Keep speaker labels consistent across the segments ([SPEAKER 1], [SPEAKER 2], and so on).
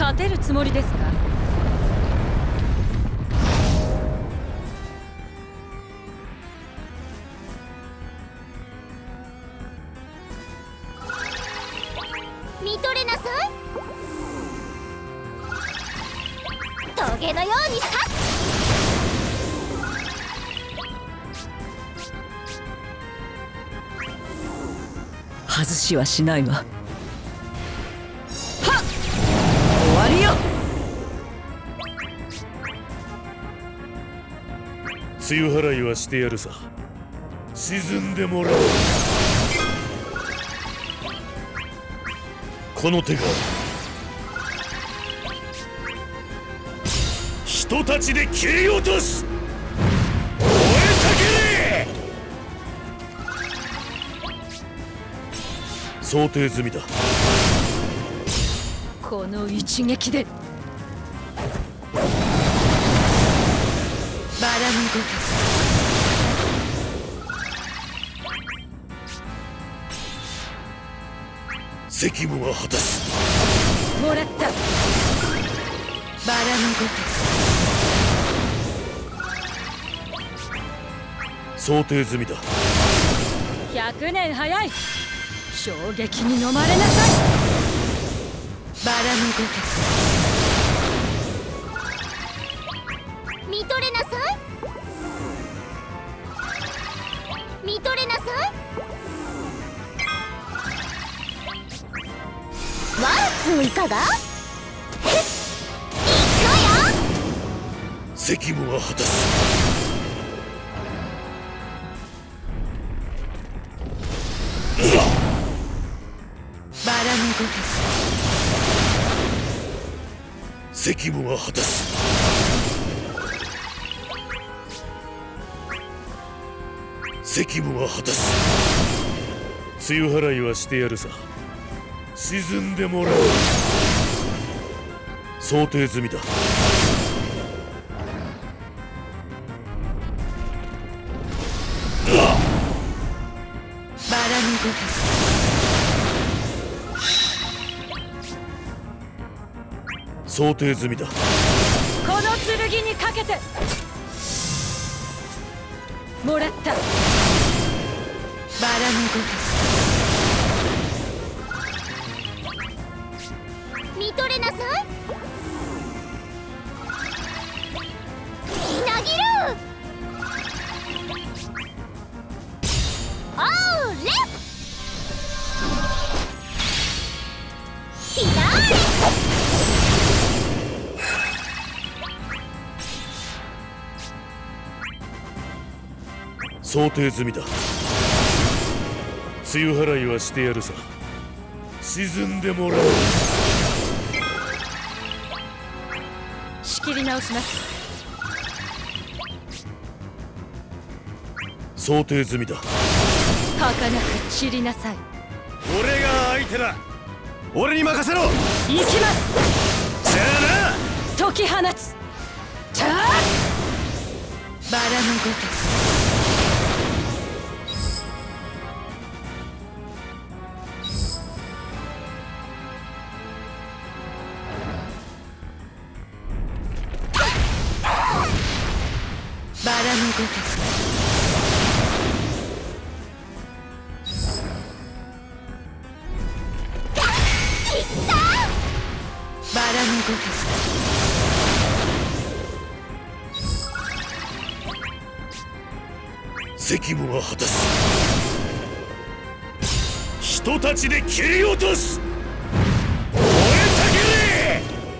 [SPEAKER 1] 勝てるつもりですか？
[SPEAKER 2] 見とれなさい。トゲのように刺す。
[SPEAKER 1] 外しはしないわ。はっ、終わりよ。
[SPEAKER 3] 梅雨払いはしてやるさ。沈んでもらおう。この手が人たちで切り落とす。燃えたけれ。想定済みだ。
[SPEAKER 1] この一撃でバラのごと
[SPEAKER 3] く責務は果たす。
[SPEAKER 1] もらった。バラのごと
[SPEAKER 3] 想定済みだ。
[SPEAKER 1] 100年早い。衝撃に飲まれなさい。バラのごとく
[SPEAKER 2] 見とれなさい。見とれなさい。ワーツいかが？へっ、いくよ。
[SPEAKER 3] 責務は果たす。
[SPEAKER 1] バラのごとく
[SPEAKER 3] 責務は果たす。責務は果たす。梅雨払いはしてやるさ。沈んでもらおう。想定済みだ。
[SPEAKER 1] バラのごと
[SPEAKER 3] く想定済みだ。
[SPEAKER 1] この剣にかけてもらった。バラのごと
[SPEAKER 2] く見とれなさい。みなぎる。オーレフィナーレ。
[SPEAKER 3] 想定済みだ。梅雨払いはしてやるさ。沈んでもらおう。
[SPEAKER 1] 仕切り直します。
[SPEAKER 3] 想定済みだ。
[SPEAKER 1] 儚く散りなさい。
[SPEAKER 3] 俺が相手だ。俺に任せろ。
[SPEAKER 1] 行きます。
[SPEAKER 3] じゃあな。
[SPEAKER 1] 解き放つ。たあバラのごとくバラのごとくバラのごと
[SPEAKER 3] く責務は果たす。人たちで切り落とす。燃え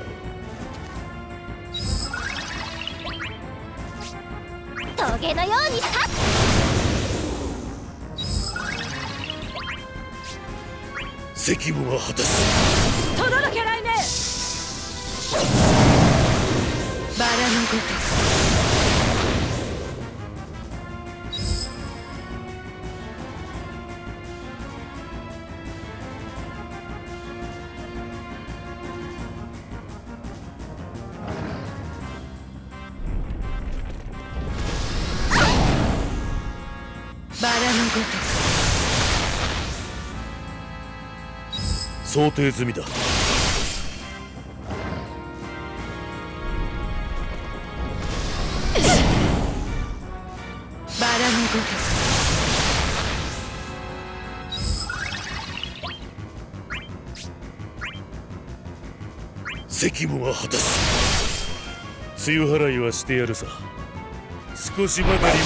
[SPEAKER 2] たけれ。トゲのように刺す。
[SPEAKER 3] 責務は果たす。
[SPEAKER 1] とどろけ雷鳴。バラのごとくバラのごとく
[SPEAKER 3] 想定済みだ。 責務は果たす。梅雨払いはしてやるさ。少しばかり揉んでやる。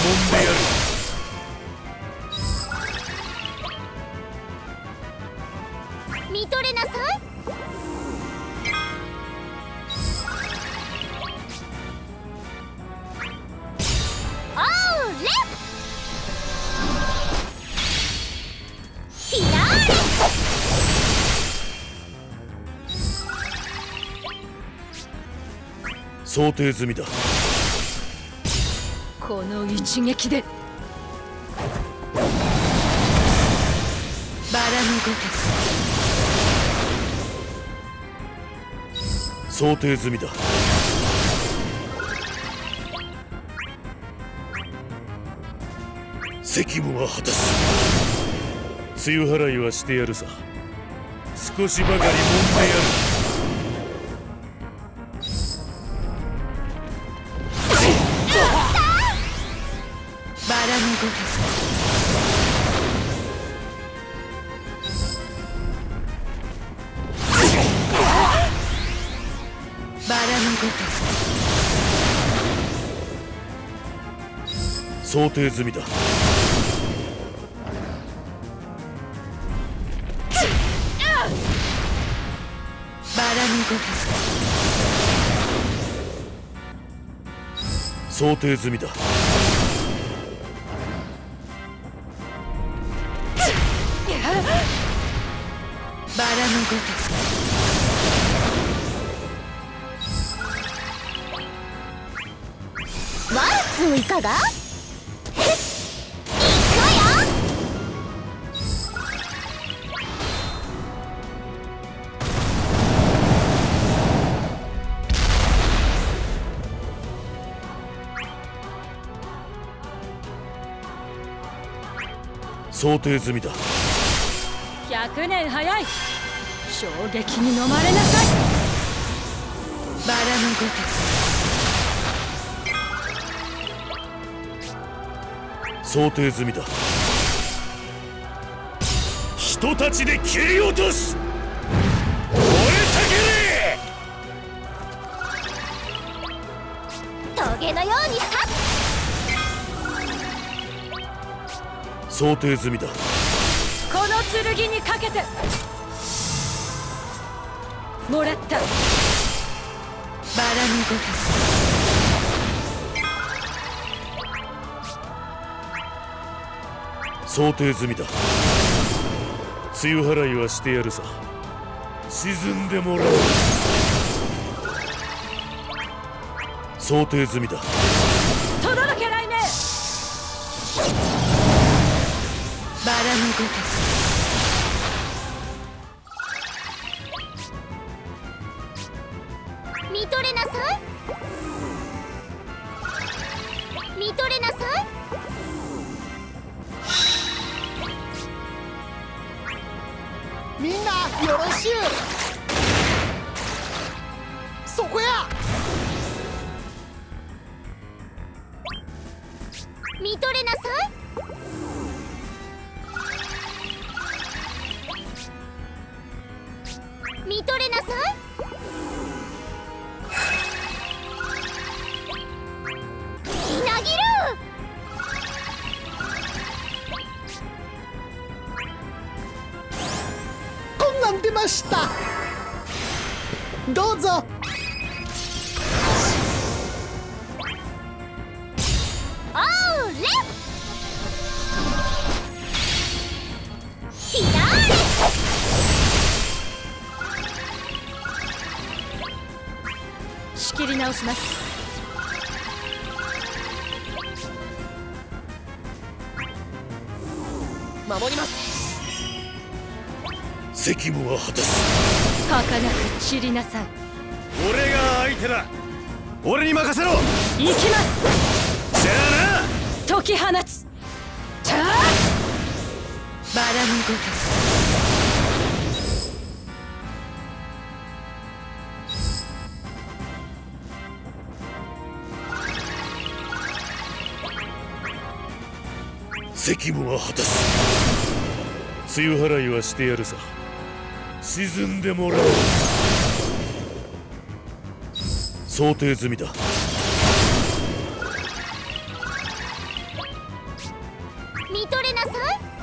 [SPEAKER 2] 見とれなさい。オーレフィナーレ。
[SPEAKER 3] 想定済みだ。
[SPEAKER 1] この一撃でバラのごとく。
[SPEAKER 3] 想定済みだ。責務は果たす。梅雨払いはしてやるさ。少しばかり揉んでやる。
[SPEAKER 1] バラのごとく。バラのごとく。
[SPEAKER 3] 想定済みだ。
[SPEAKER 1] バラのごと
[SPEAKER 3] く。想定済みだ。
[SPEAKER 1] バラのごと
[SPEAKER 2] く。ワルツいかが？
[SPEAKER 3] 想定済みだ。
[SPEAKER 1] 100年早い。衝撃に飲まれなさい。バラのごとく。
[SPEAKER 3] 想定済みだ。人たちで切り落とす。燃え
[SPEAKER 2] たけれ。トゲのように刺す。
[SPEAKER 3] 想定済みだ。
[SPEAKER 1] この剣にかけてもらった。バラのご
[SPEAKER 3] とく。想定済みだ。梅雨払いはしてやるさ。沈んでもらう。想定済みだ。
[SPEAKER 1] とどろけ雷鳴。バラのごとく。
[SPEAKER 2] 見とれなさい。見とれなさい。
[SPEAKER 4] みんなよろしゅう。そこや。
[SPEAKER 2] 見とれなさい。見とれなさい。みなぎる。
[SPEAKER 4] こんなん出ました。どうぞ。
[SPEAKER 2] オーレフィナーレ。
[SPEAKER 1] 仕切り直します。
[SPEAKER 4] 守ります。
[SPEAKER 3] 責務は果たす。
[SPEAKER 1] 儚く散りなさい。
[SPEAKER 3] 俺が相手だ。俺に任せろ。
[SPEAKER 1] 行きます。
[SPEAKER 3] じゃあな。
[SPEAKER 1] 解き放つ。バラのごと
[SPEAKER 3] 責務は果たす。梅雨払いはしてやるさ。沈んでもらう。 想定済みだ。
[SPEAKER 2] 見とれなさい。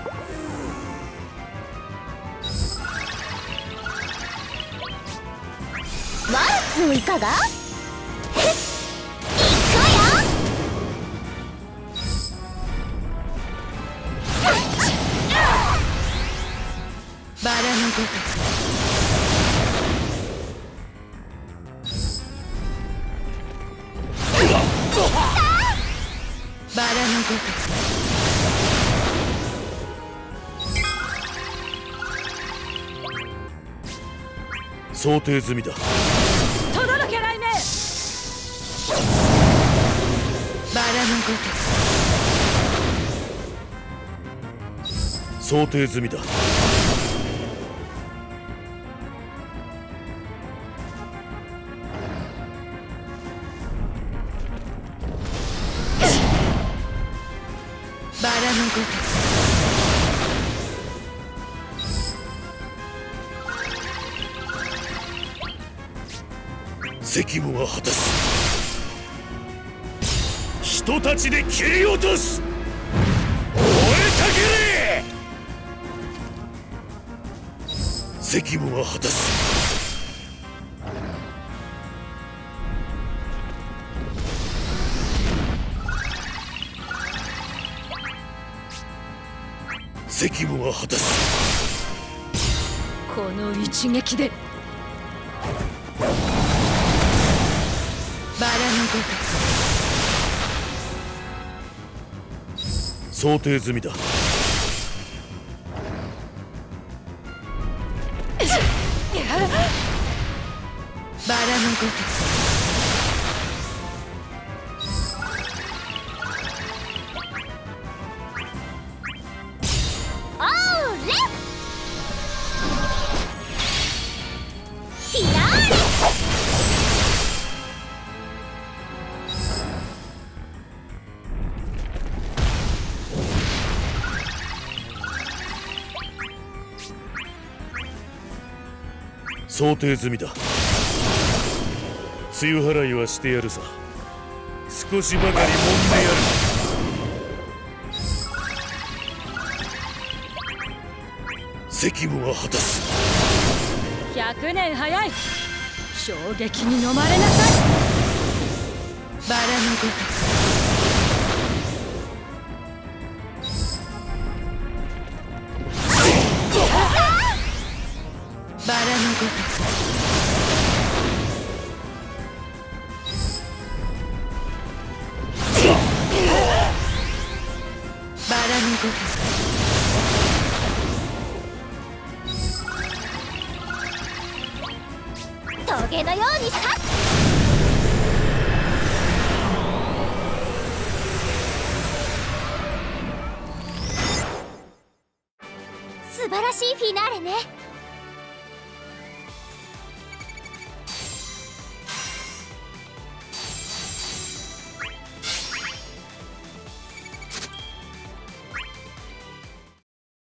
[SPEAKER 2] ワルツいかが？へっ、いくわよ。
[SPEAKER 1] バラのごとくバラのごとく
[SPEAKER 3] 想定済みだ。
[SPEAKER 1] とどろけないね。バラのごとく
[SPEAKER 3] 想定済みだ。
[SPEAKER 1] バラのごとく
[SPEAKER 3] 責務は果たす。人たちで切り落とす。燃えたけれ。責務は果たす。責務は果たす。
[SPEAKER 1] この一撃でバラのごと
[SPEAKER 3] く想定済みだ。
[SPEAKER 1] バラのごとく
[SPEAKER 3] 想定済みだ。梅雨払いはしてやるさ。少しばかり揉んでやる。責務は果たす。
[SPEAKER 1] 100年早い。衝撃に飲まれなさい。バラのごとくバラのごとくバラのごと
[SPEAKER 2] トゲのように刺す。素晴らしいフィナーレね。